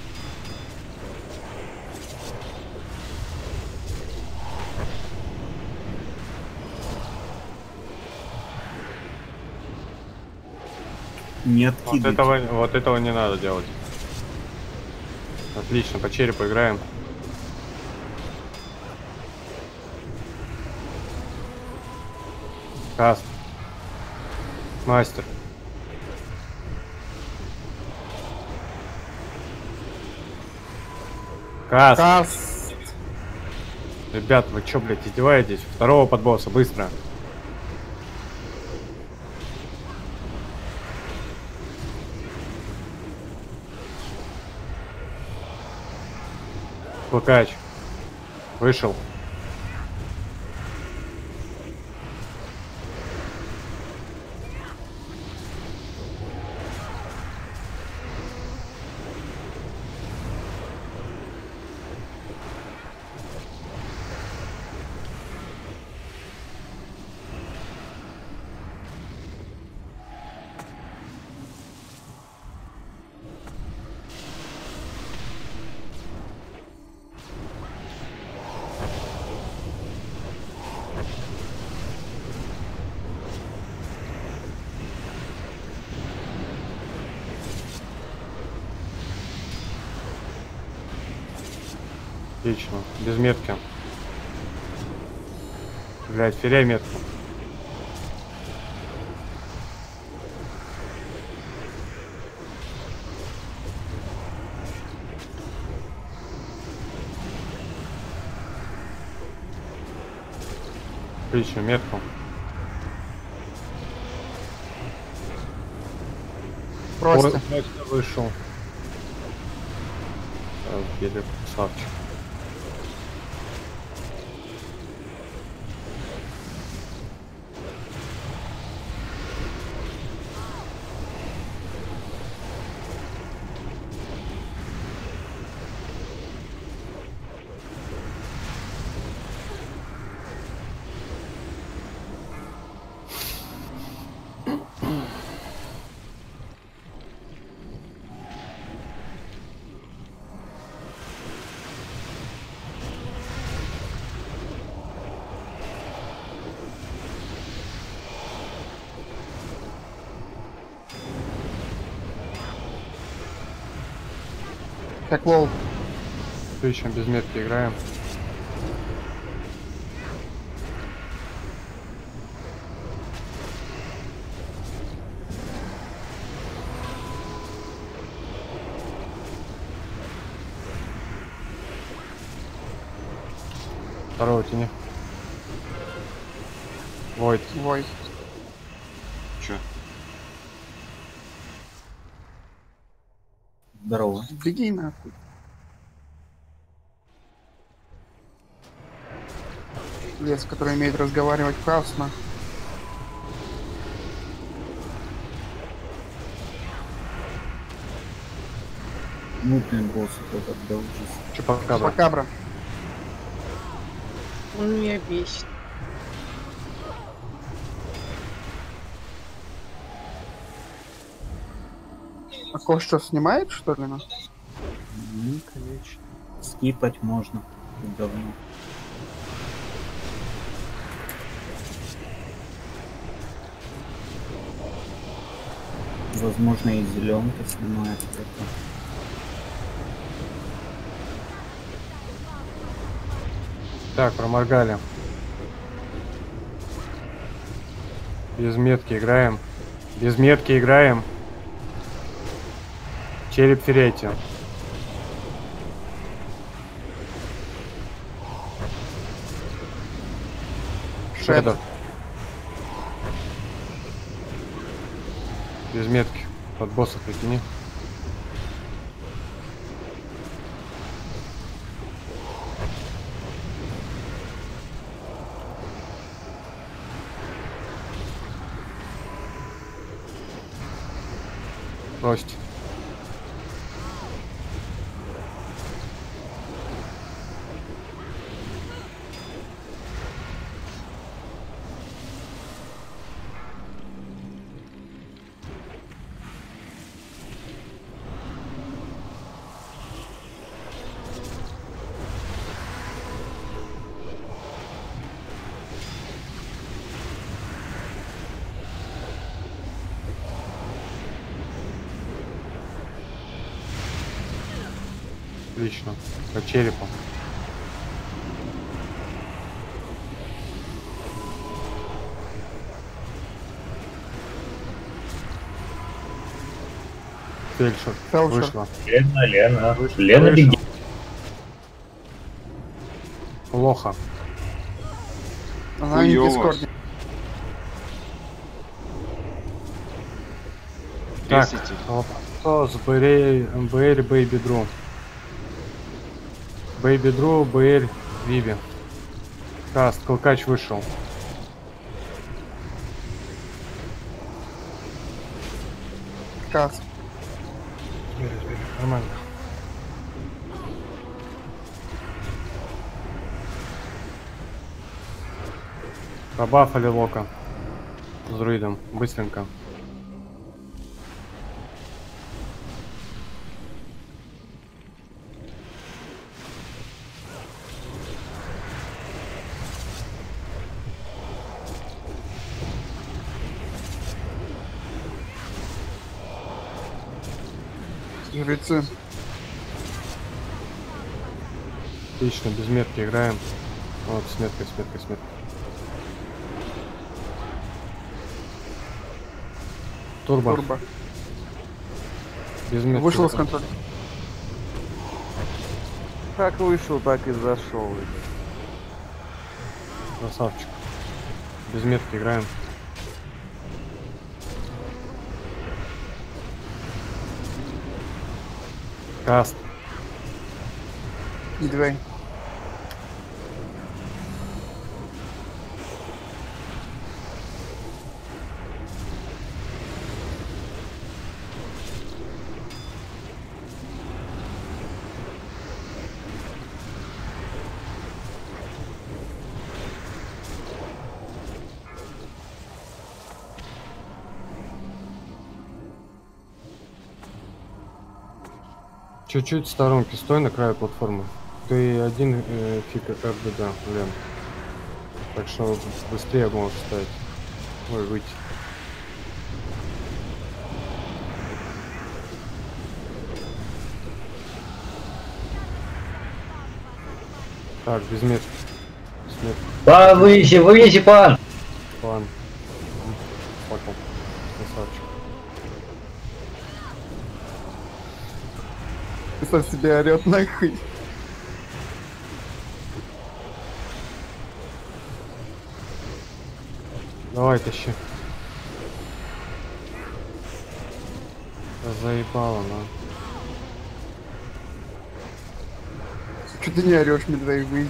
E: Не откидывай.
B: Вот этого не надо делать. Отлично, по черепу играем. Каст. Мастер. Каст.
F: Каст.
B: Ребят, вы чё, блядь, издеваетесь? Второго подбосса, быстро. Лукач. Вышел. Отлично. Без метки. Блять, феряй метку. Отлично, метку.
F: Просто.
B: Вышел. Еле красавчик.
F: Как волк.
B: Отлично, без метки играем. Второго тяни. Войд.
F: Войд.
C: Чё?
E: Здорово.
F: Беги нахуй. Лес, который умеет разговаривать красно.
E: Мутный босс этот, да ужас.
B: Чупакабра.
F: Чупакабра.
D: Он меня бесит.
F: А кого что, снимает, что ли? Ну?
E: Ну, конечно. Скипать можно. Давно. Возможно, и зеленка снимает это.
B: Так, проморгали. Без метки играем. Без метки играем. Череп ферете. Шедер. Без метки. Под босса притяни. Бросьте. Отлично. По черепу. Фельдшер.
F: Фельдшер.
B: Вышла.
G: Лена.
B: Вышла.
G: Лена, беги.
B: Плохо.
F: Она не в
C: Хуёво.
F: дискорде.
B: Так,
C: Десять.
B: с БР Бэйби Дру. Бэйби Дру, БР Виви. Каст, Колкач вышел.
F: Каст.
B: Сбери, нормально. Побафали Лока. С друидом. Быстренько.
F: Жрецы.
B: Отлично, без метки играем. Вот, с меткой. Турбо.
F: Турбо.
B: Без метки.
F: Вышел с контроля.
M: Как вышел, так и зашел.
B: Красавчик. Без метки играем. Каст.
F: Медвей.
B: Чуть-чуть в сторонке, стой на краю платформы. Ты один фиг РДД, Лен. Так что быстрее можешь встать. Ой, выйти. Так, без метки. С метки.
G: Вывези, пан!
B: План. Понял. Красавчик.
F: Представь себе, орёт нахуй.
B: Давай, тащи. Да заебало, на.
F: Что ты не орешь, медвей, выйди.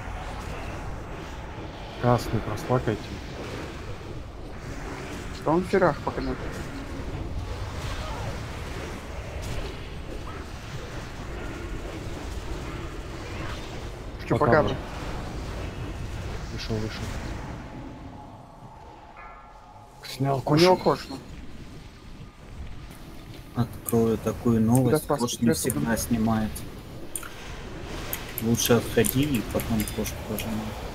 B: Красный, прослакайте.
F: Что он в ферах пока нет? Чупакабра.
B: Вышел. Снял
F: У
B: куш.
F: него кошно.
E: Открою такую новость,
F: Да,
E: кош не всегда снимает. Лучше отходи и потом кошку пожимай.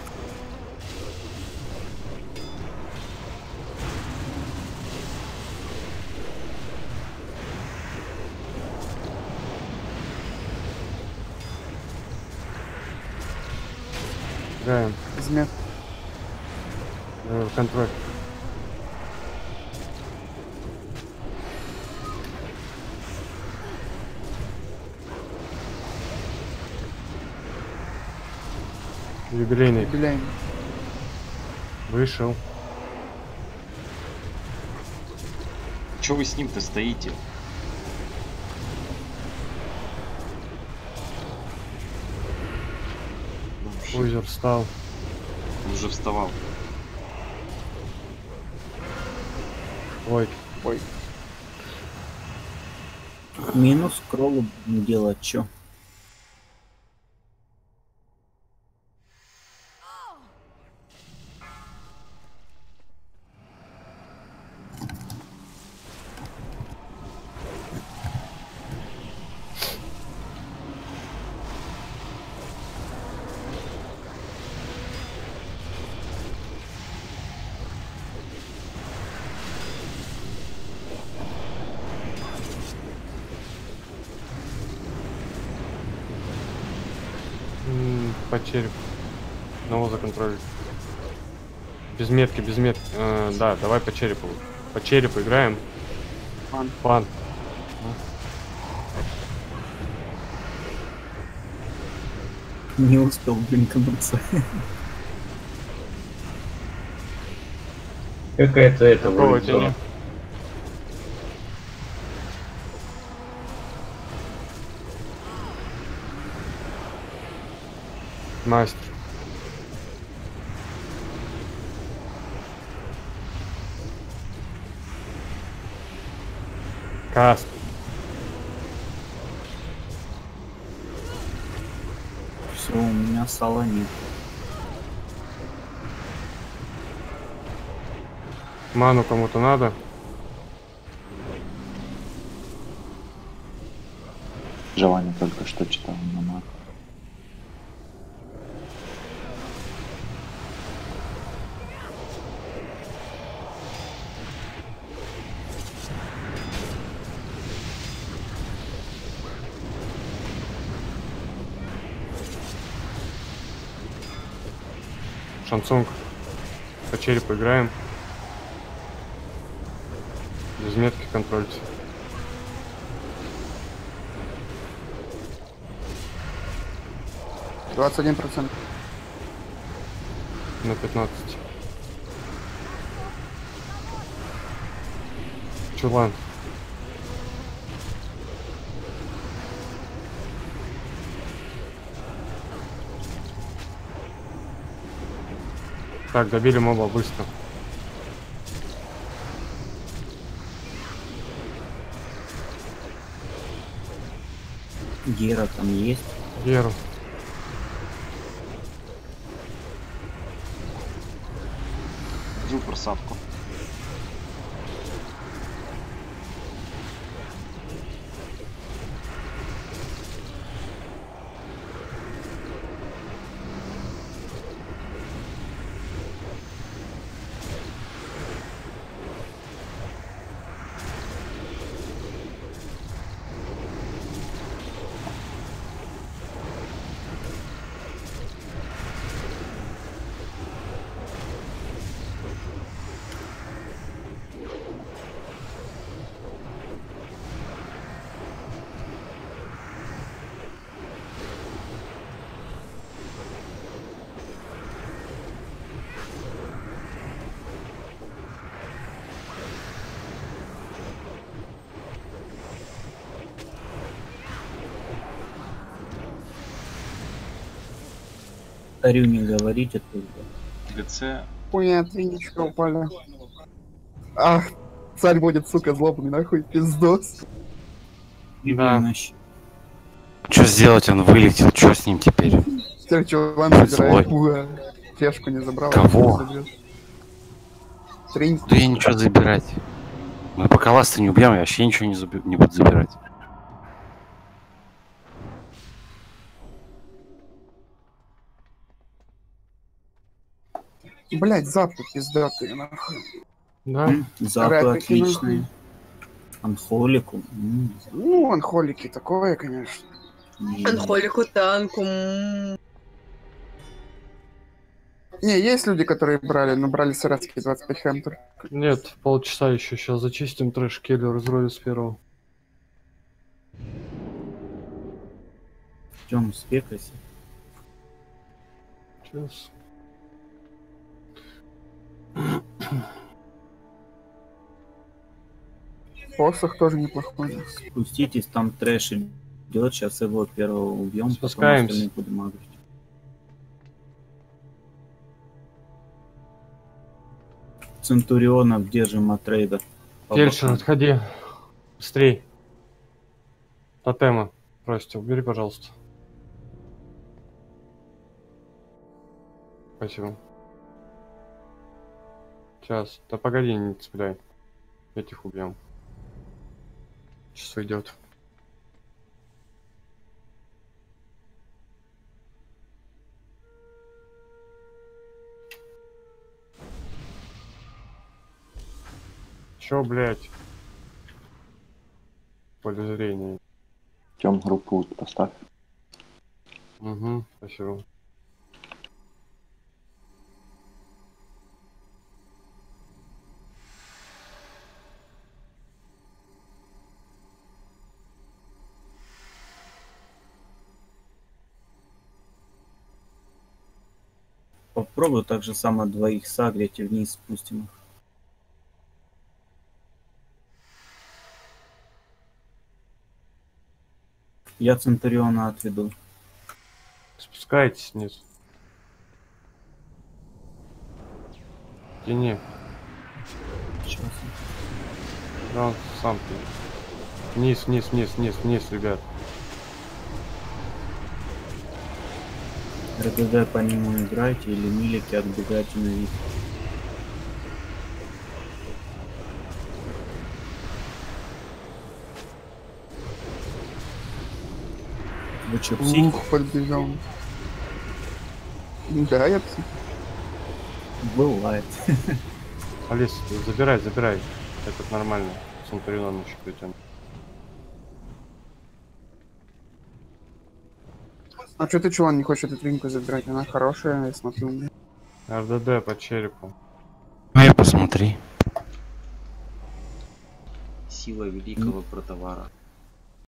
B: Играем.
F: Измет.
B: Контроль. Юбилейный.
F: Юбилейный.
B: Вышел.
C: Чё вы с ним-то стоите?
B: Озер встал.
C: Он уже вставал.
B: Ой.
E: Минус кроллу делать чё?
B: по черепу. Одного законтролить. Без метки, без метки. Да, давай по черепу. По черепу играем. Пан.
E: Не успел блинкануться.
G: Какая-то это
B: Какого
G: вылезла.
B: тени? Мастер. Каст.
E: Все, у меня сала нет.
B: Ману кому-то надо?
K: Желание только что читал на маг.
B: Шансунг. По черепу играем. Без метки контрольте.
F: %21.
B: На 15. Чулан. Так, добили моба быстро.
E: Гера там есть?
B: Геру.
C: Жду просадку.
E: Тарю не говорите только.
C: ГЦ.
F: Хуйня, твиничка упали. Ах, царь будет, сука, злобный, нахуй, пиздос.
B: Да.
A: Что сделать? Он вылетел. Что с ним теперь?
F: Теперь чувак
A: Злой.
F: забирает, уа, флешку не забрал.
A: Кого?
F: Тринь.
A: Да я ничего забирать. Мы пока вас не убьем, я вообще ничего не буду забирать.
F: Блять, запы пиздатые, нахуй.
B: Да?
E: Запы
F: Рэпики,
E: отличные.
F: нахуй.
E: Анхолику.
F: Ну, анхолики такое, конечно.
D: Анхолику танку.
F: Не, есть люди, которые брали, но брали саратский 25 хэмтер.
B: Нет, полчаса еще. Сейчас зачистим трэш киллер из роли с первого.
E: Ждем, спекайся.
B: Сейчас.
F: Посох тоже неплохой.
E: Спуститесь, там трэш идет, сейчас его первого убьем, потом
B: Спускаемся.
E: остальные будем агрить. Центурионов держим от рейда.
B: Фельдшер, отходи. Быстрей. Тотема. Прости, убери, пожалуйста. Спасибо. Сейчас. Да погоди, не цепляй. Этих убьем. Сейчас уйдет. Чё, блядь? Поле зрения.
K: Тем группу поставь.
B: Угу, спасибо.
E: Попробую так же само двоих сагрить и вниз спустим их. Я Центуриона отведу.
B: Спускайтесь вниз. Тяни.
E: Сейчас.
B: Да, он сам ты. Вниз, вниз, вниз, вниз, вниз, ребят.
E: РДД по нему играйте или милики отбегайте на вид. Вы что, псих?
F: Подбежал. Да, я псих.
E: Бывает.
B: Алис, забирай, забирай. Это нормально. Центурион еще придем.
F: А что ты, чувак, не хочешь эту ринку забирать? Она хорошая, я смотрю.
B: РДД по черепу.
A: Ну и посмотри.
C: Сила великого протовара.